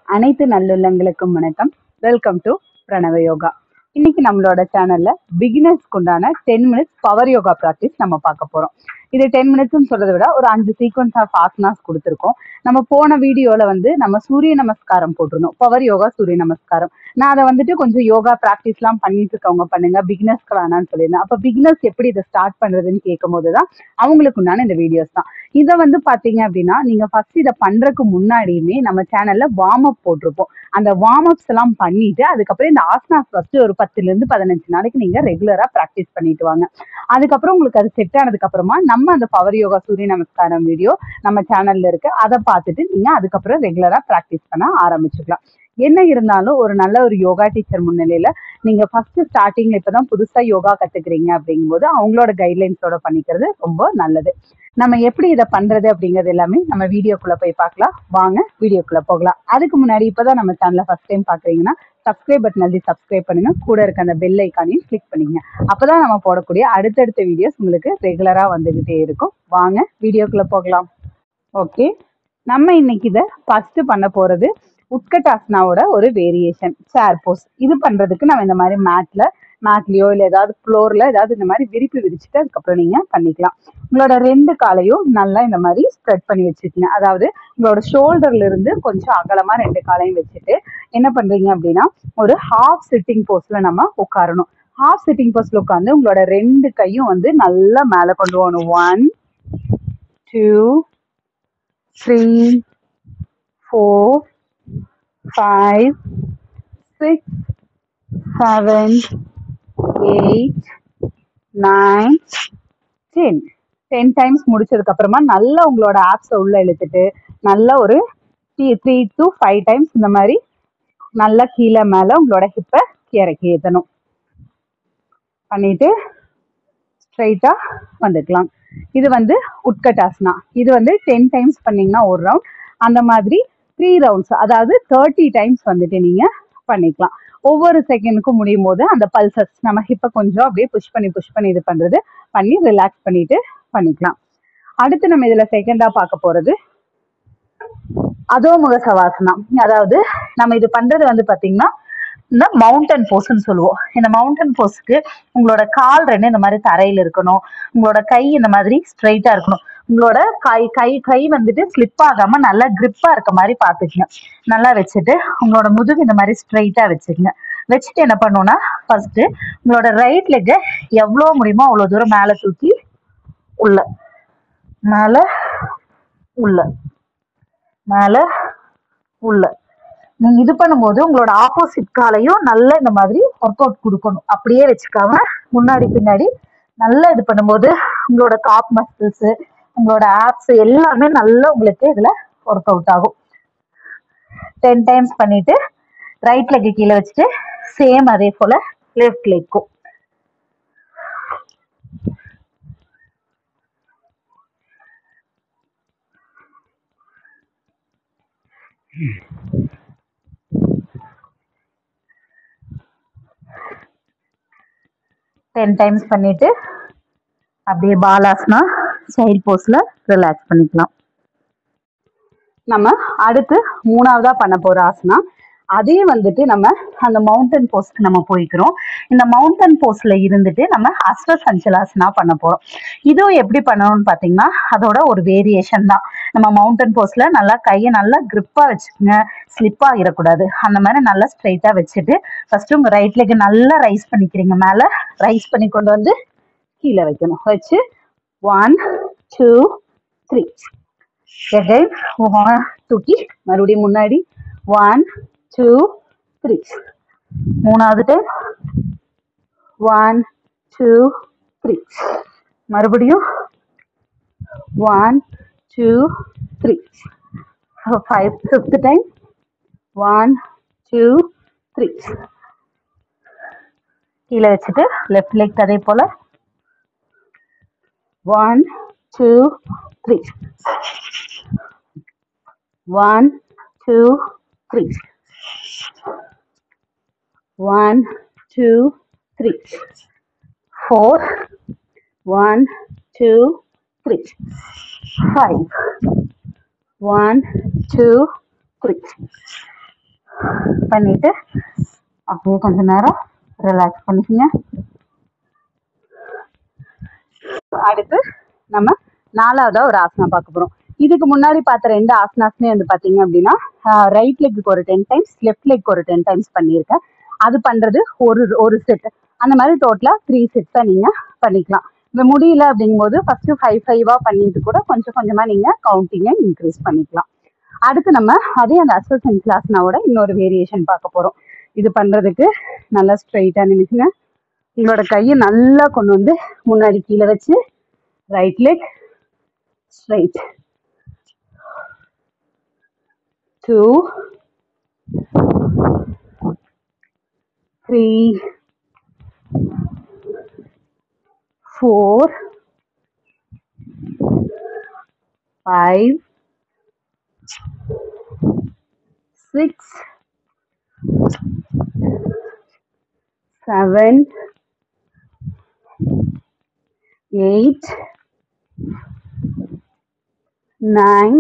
அனைத்து நல்லுள்ளங்களுக்கும் வணக்கம். Welcome to பிரணவ யோகா. இன்னைக்கு நம்மளோட சேனல்ல பிகினர்ஸ்க்கு உண்டான 10 மினிட்ஸ் பவர் யோகா ப்ராக்டிஸ் நம்ம பார்க்க போறோம். இது 10 மினிட்ஸ்னு சொல்றதை விட ஒரு 5 சீக்வன்ஸ் ஆஃப் ஆசனாஸ் கொடுத்துருக்கோம். நம்ம போன வீடியோல நம்ம சூரிய நமஸ்காரம் போட்டிருந்தோம், பவர் யோகா சூரிய நமஸ்காரம். நான் அதை கொஞ்சம் யோகா ப்ராக்டிஸ் எல்லாம் பண்ணிட்டு இருக்கவங்க பண்ணுங்க, பிகினர்ஸ்க்கு வேணான்னு சொல்லியிருந்தேன். அப்ப பிகினர்ஸ் எப்படி இதை ஸ்டார்ட் பண்றதுன்னு கேட்கும் போதுதான் அவங்களுக்கு உண்டான இந்த வீடியோஸ் தான். இதை பாத்தீங்க அப்படின்னா நீங்க ஃபர்ஸ்ட் இதை பண்றதுக்கு முன்னாடியுமே நம்ம சேனல்ல வார்ம் அப் போட்டிருப்போம். அந்த வார்ம் அப்ஸ் எல்லாம் பண்ணிட்டு அதுக்கப்புறம் இந்த ஆசனாஸ் ஃபர்ஸ்ட் ஒரு 10ல இருந்து 15 நாளைக்கு நீங்க ரெகுலரா ப்ராக்டிஸ் பண்ணிட்டு வாங்க. அதுக்கப்புறம் உங்களுக்கு அது செட் ஆனதுக்கு அப்புறமா நம்ம அந்த பவர் யோகா சூரிய நமஸ்காரம் வீடியோ நம்ம சேனல்ல இருக்கு, அதை பார்த்துட்டு நீங்க அதுக்கப்புறம் ரெகுலரா ப்ராக்டிஸ் பண்ண ஆரம்பிச்சுக்கலாம். என்ன இருந்தாலும் ஒரு நல்ல ஒரு யோகா டீச்சர் முன்னிலையில நீங்க ஃபர்ஸ்ட் ஸ்டார்டிங்ல இப்பதான் புதுசா யோகா கத்துக்கிறீங்க அப்படிங்கும்போது அவங்களோட கைட்லைன்ஸோட பண்ணிக்கிறது ரொம்ப நல்லது. நம்ம எப்படி இதை பண்றது அப்படிங்கிறது எல்லாமே நம்ம வீடியோக்குள்ள போய் பார்க்கலாம். வாங்க வீடியோக்குள்ள போகலாம். அதுக்கு முன்னாடி இப்பதான் நம்ம சேனலை ஃபர்ஸ்ட் டைம் பாக்குறீங்கன்னா சப்ஸ்கிரைப் பட்டன் அழுத்தி சப்ஸ்கிரைப் பண்ணுங்க, கூட இருக்க அந்த பெல் ஐக்கானையும் கிளிக் பண்ணிக்கங்க. அப்பதான் நம்ம போடக்கூடிய அடுத்தடுத்த வீடியோஸ் உங்களுக்கு ரெகுலரா வந்துகிட்டே இருக்கும். வாங்க வீடியோக்குள்ள போகலாம். ஓகே, நம்ம இன்னைக்கு இதை ஃபர்ஸ்ட் பண்ண போறது உட்கட்டாசனாவோட ஒரு வேரியேஷன் சேர் போஸ். இது பண்றதுக்கு நம்ம இந்த மாதிரி மேட்லயோ இல்லை ஏதாவது ஃப்ளோர்ல ஏதாவது இந்த மாதிரி விரிப்பு விரிச்சுட்டு அதுக்கப்புறம் நீங்க பண்ணிக்கலாம். உங்களோட 2 காலையும் நல்லா இந்த மாதிரி ஸ்ப்ரெட் பண்ணி வச்சுக்கங்க. அதாவது உங்களோட ஷோல்டர்ல இருந்து கொஞ்சம் அகலமா 2 காலையும் வச்சுட்டு என்ன பண்றீங்க அப்படின்னா ஒரு ஹாஃப் சிட்டிங் போஸ்ட்ல நம்ம உட்காரணும். ஹாஃப் சிட்டிங் போஸ்ட்ல உட்காந்து உங்களோட 2 கையும் நல்லா மேல கொண்டு போகணும். 1 2 3 4 5 6 7 8 9 10 டைம்ஸ் முடிச்சதுக்கு அப்புறமா நல்லா உங்களோட ஆப்ஸை உள்ள இழுத்துட்டு நல்லா ஒரு 3 to 5 டைம்ஸ் இந்த மாதிரி நல்லா கீழே மேல உங்களோட ஹிப்பை இறக்கி ஏற்றணும். பண்ணிட்டு ஸ்ட்ரைட்டா வந்துக்கலாம். இது உட்கட்டாசனா. இது 10 டைம்ஸ் பண்ணீங்கன்னா ஒரு ரவுண்ட், அந்த மாதிரி 3 ரவுண்ட்ஸ் அதாவது 30 டைம்ஸ் நீங்க பண்ணிக்கலாம். ஒவ்வொரு செகண்டுக்கும் முடியும் போது அந்த பல்சஸ் நம்ம ஹிப்பை கொஞ்சம் அப்படியே புஷ் பண்ணி இது பண்றது பண்ணி ரிலாக்ஸ் பண்ணிட்டு பண்ணிக்கலாம். அடுத்து நம்ம இதுல செகண்டா பார்க்க போறது அதோமுக சவாசனா. அதாவது நம்ம இது பண்றது பாத்தீங்கன்னா இந்த மவுண்டன் போஸ்ன்னு சொல்லுவோம். இந்த மவுண்டன் போஸ்க்கு உங்களோட கால் 2 இந்த மாதிரி தரையில இருக்கணும். உங்களோட கை இந்த மாதிரி ஸ்ட்ரைட்டா இருக்கணும். உங்களோட கை ஸ்லிப் ஆகாம நல்லா கிரிப்பா இருக்க மாதிரி பாத்துக்கங்க. நல்லா வச்சுட்டு உங்களோட முதுகு இந்த மாதிரி ஸ்ட்ரைட்டா வச்சுக்கங்க. வச்சுட்டு என்ன பண்ணுவோம்னா ஃபர்ஸ்ட் உங்களோட ரைட் லெக்கை எவ்வளவு முடியுமோ அவ்வளவு தூரம் மேல தூக்கி உள்ள மேல உள்ள மேல உள்ள நீங்க இது பண்ணும்போது உங்களோட ஆப்போசிட் காலையும் நல்லா இந்த மாதிரி ஒர்க் அவுட் கொடுக்கணும். அப்படியே வச்சுக்காம முன்னாடி பின்னாடி நல்லா இது பண்ணும்போது உங்களோட காப் மசில்ஸ் உங்களோட ஆப்ஸ் எல்லாமே நல்லா உங்களுக்கு இதுல ஒர்க் அவுட் ஆகும். 10 டைம்ஸ் பண்ணிட்டு ரைட் லெக் கீழே வச்சுட்டு சேம் அதே போல லெஃப்ட் லெக்கும் டைம்ஸ் பண்ணிட்டு அப்படியே பாலாசனா சைடு போஸ்ல ரிலாக்ஸ் பண்ணிக்கலாம். நம்ம அடுத்து 3ஆவதா பண்ண போற ஆசனா அதே நம்ம அந்த மவுண்டன் போஸ்க்கு நம்ம போய்க்கிறோம். இந்த மவுண்டன் போஸ்ட்ல இருந்துட்டு நம்ம அஸ்வ சஞ்சலாசனா பண்ண போறோம். இதுவும் எப்படி பண்ணணும்னு பாத்தீங்கன்னா அதோட ஒரு வேரியேஷன் தான். நம்ம மவுண்டன் போஸ்ட்ல நல்லா கையை நல்லா கிரிப்பா வச்சுக்கோங்க, ஸ்லிப்பா ஆகிடக்கூடாது. அந்த மாதிரி நல்லா ஸ்ட்ரைட்டா வச்சுட்டு ஃபர்ஸ்ட் உங்க ரைட் லெக் நல்லா ரைஸ் பண்ணிக்கிறீங்க. மேல ரைஸ் பண்ணி கொண்டு கீழே வைக்கணும். வச்சு 1 2 3 தூக்கி மறுபடியும் முன்னாடி 1 2 3 3வது டைம் 1 2 3 மறுபடியும் 1 2 3 5th டைம் 1 2 3 கீழே வச்சுட்டு லெஃப்ட் லெக் அதே போல 1 2 3 1 2 3 1 2 3 4 1 2 3 5 1 2 3 பண்ணிட்டு அப்படியே கொஞ்ச நேரம் ரிலாக்ஸ் பண்ணிக்கங்க. அடுத்து நம்ம 4வதா ஒரு ஆசனா பார்க்க போறோம். இதுக்கு முன்னாடி பார்த்த 2 ஆசனாஸ்மே வந்து பாத்தீங்க அப்படின்னா ரைட் லெக்கு ஒரு 10 டைம்ஸ், லெஃப்ட் லெக் ஒரு 10 டைம்ஸ் பண்ணியிருக்கேன். அது பண்றது ஒரு செட். அந்த மாதிரி டோட்டலா 3 செட்ஸா நீங்க பண்ணிக்கலாம். இந்த முடியல அப்படிங்கும்போது ஃபர்ஸ்ட் 5 பண்ணிட்டு கூட கொஞ்சம் கொஞ்சமா நீங்க கவுண்டிங்கை இன்க்ரீஸ் பண்ணிக்கலாம். அடுத்து நம்ம அதே அந்த அஸ்வசன்ஸ்லாசனாவோட இன்னொரு வேரியேஷன் பார்க்க போறோம். இது பண்றதுக்கு நல்லா ஸ்ட்ரைட்டா நினைச்சுங்க. உங்களோட கையை நல்லா கொண்டு வந்து முன்னாடி கீழே வச்சு ரைட் லெக் ஸ்ட்ரைட், 2 3 4 5 6 7 8 9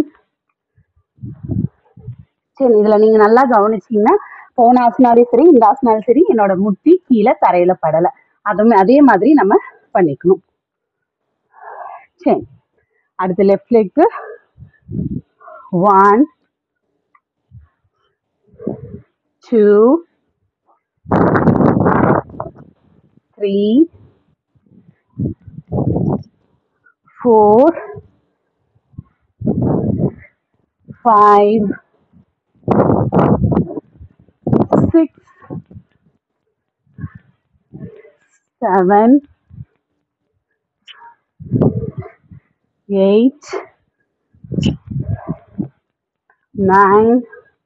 சரி. இதுல நீங்க நல்லா கவனிச்சீங்கன்னா போன ஆசனாலும் சரி இந்த ஆசனாலும் சரி என்னோட முட்டி கீழே தரையில படலை. அதே மாதிரி நம்ம பண்ணிக்கணும். சரி, அடுத்து லெஃப்ட் லெக்கு 1 2 3 4 5 6 7 8 9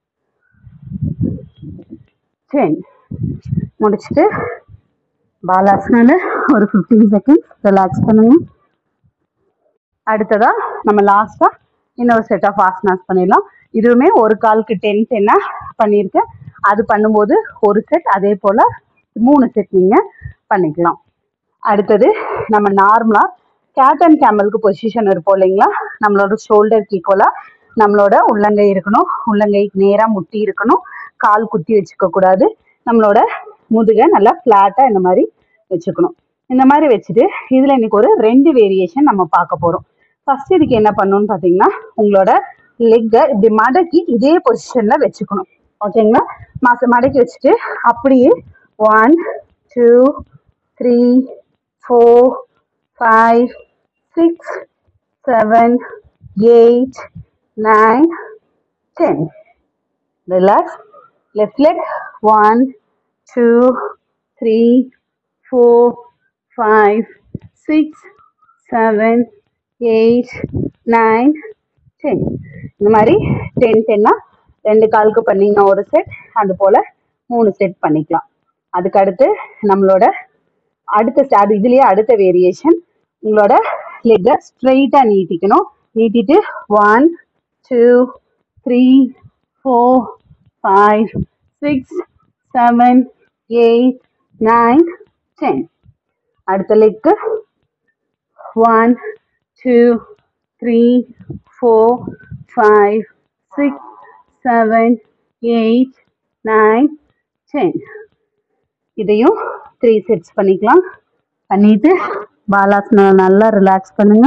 10 முடிச்சுட்டு பாலாசனால ஒரு 15 செகண்ட்ஸ் ரிலாக்ஸ் பண்ணுங்க. அடுத்ததா நம்ம லாஸ்டா இன்னொரு செட் ஆஃப் ஆசனாஸ் பண்ணிடலாம். இதுவுமே ஒரு காலுக்கு 10 10 பண்ணியிருக்கேன். அது பண்ணும்போது ஒரு செட், அதே போல 3 செட் நீங்க பண்ணிக்கலாம். அடுத்தது நம்ம நார்மலா கேட் அண்ட் கேமலுக்கு பொசிஷன் இருப்போம் இல்லைங்களா? நம்மளோட ஷோல்டருக்கு ஈக்குவலா நம்மளோட உள்ளங்கை இருக்கணும், உள்ளங்கை நேரா முட்டி இருக்கணும், கால் குத்தி வச்சுக்க கூடாது, நம்மளோட முதுகை நல்லா ஃபிளாட்டா இந்த மாதிரி வச்சுக்கணும். இந்த மாதிரி வச்சுட்டு இதுல இன்னைக்கு ஒரு 2 வேரியேஷன் நம்ம பார்க்க போறோம். ஃபர்ஸ்ட் இதுக்கு என்ன பண்ணணும்னு பாத்தீங்கன்னா உங்களோட லெக்கை இப்படி மடக்கி இதே பொசிஷன்ல வச்சுக்கணும். ஓகேங்களா? மடக்கி வச்சுட்டு அப்படியே 1 2 3 4 5 6 7 8 9 10. Relax. Left leg 1 2 3 4 5 6 7 8 9 10. இந்த மாதிரி 10 10 2 காலுக்கு பண்ணீங்கன்னா ஒரு செட், அது போல 3 செட் பண்ணிக்கலாம். அதுக்கு அடுத்து நம்மளோட இதுலயே அடுத்த வேரியேஷன் உங்களோட லெக்கை ஸ்ட்ரெயிட்டா நீட்டிக்கணும். நீட்டிட்டு 1 2 3 4 5 6 7 8 9 10. அடுத்த லெக்கு 1 2 3 4 5 6 7 8 9 10. இதையும் 3 செட்ஸ் பண்ணிக்கலாம். பண்ணிட்டு பாலாசனம் நல்லா ரிலாக்ஸ் பண்ணுங்க.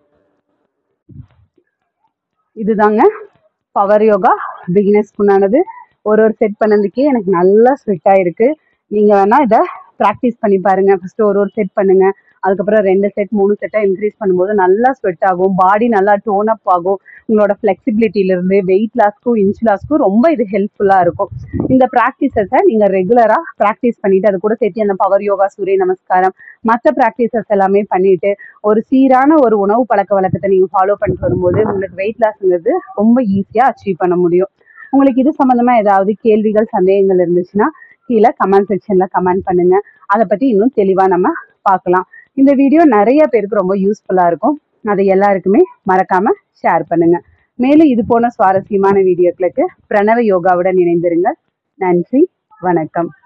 இதுதாங்க பவர் யோகா பிகினர்ஸ்க்குண்டானது. ஒரு செட் பண்ணதுக்கே எனக்கு நல்லா ஸ்வெட் ஆயிருக்கு. நீங்க வேணா இதை ப்ராக்டிஸ் பண்ணி பாருங்க. ஃபர்ஸ்ட் ஒரு செட் பண்ணுங்க, அதுக்கப்புறம் 2 செட் 3 செட்டா இன்க்ரீஸ் பண்ணும்போது நல்லா ஸ்வெட் ஆகும், பாடி நல்லா டோன் அப் ஆகும். உங்களோட ஃபிளெக்சிபிலிட்டில இருந்து வெயிட் லாஸ்க்கும் இன்ச் லாஸ்க்கும் ரொம்ப இது ஹெல்ப்ஃபுல்லா இருக்கும். இந்த ப்ராக்டிசஸை நீங்க ரெகுலரா ப்ராக்டிஸ் பண்ணிட்டு அது கூட சேர்த்து அந்த பவர் யோகா, சூரிய நமஸ்காரம், மற்ற ப்ராக்டிசஸ் எல்லாமே பண்ணிட்டு ஒரு சீரான ஒரு உணவு பழக்க வழக்கத்தை நீங்க ஃபாலோ பண்ணிட்டு வரும்போது உங்களுக்கு வெயிட் லாஸ்ங்கிறது ரொம்ப ஈஸியா அச்சீவ் பண்ண முடியும். உங்களுக்கு இது சம்பந்தமா ஏதாவது கேள்விகள், சந்தேகங்கள் இருந்துச்சுன்னா கீழே கமெண்ட் செக்ஷன்ல கமெண்ட் பண்ணுங்க. அதை பத்தி இன்னும் தெளிவா நம்ம பார்க்கலாம். இந்த வீடியோ நிறைய பேருக்கு ரொம்ப யூஸ்ஃபுல்லா இருக்கும். அதை எல்லாருக்குமே மறக்காம ஷேர் பண்ணுங்க. மேலும் இது போன சுவாரஸ்யமான வீடியோக்களுக்கு பிரணவ யோகாவுடன் இணைந்திருங்கள். நன்றி, வணக்கம்.